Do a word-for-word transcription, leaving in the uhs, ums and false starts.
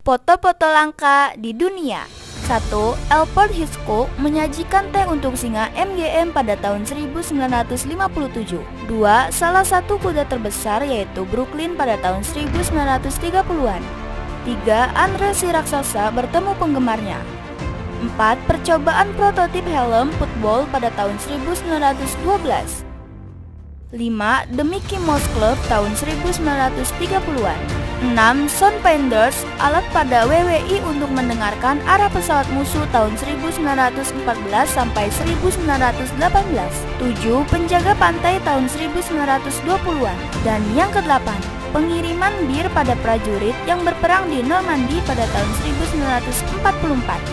Foto-foto langka di dunia. Satu. Alfred Hitchcock menyajikan teh untuk singa M G M pada tahun seribu sembilan ratus lima puluh tujuh. Dua. Salah satu kuda terbesar yaitu Brooklyn pada tahun seribu sembilan ratus tiga puluhan. Tiga. Andre si raksasa bertemu penggemarnya. Empat. Percobaan prototip helm football pada tahun seribu sembilan ratus dua belas. Lima. The Mickey Mouse Club tahun seribu sembilan ratus tiga puluhan. Enam. Soundfinders, alat pada W W I untuk mendengarkan arah pesawat musuh tahun seribu sembilan ratus empat belas sampai seribu sembilan ratus delapan belas. Tujuh. Penjaga pantai tahun seribu sembilan ratus dua puluhan. Dan yang kedelapan, pengiriman bir pada prajurit yang berperang di Normandy pada tahun seribu sembilan ratus empat puluh empat.